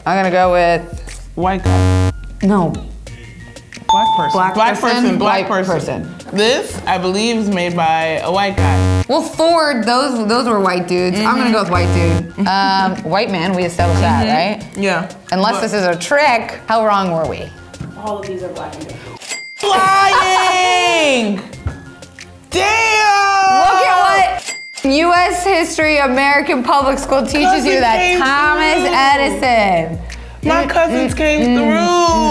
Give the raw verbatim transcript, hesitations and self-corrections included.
I'm gonna go with white guy. no. Black person. Black, black person, person. Black white person. person. This, I believe, is made by a white guy. Well, Ford, those those were white dudes. Mm-hmm. I'm gonna go with white dude. Um, white man, we established mm-hmm. that, right? Yeah. Unless but, this is a trick, how wrong were we? All of these are black and white. Flying! Damn! Look at what U S history American public school teaches Cousin you that came Thomas through. Edison. My cousins came through.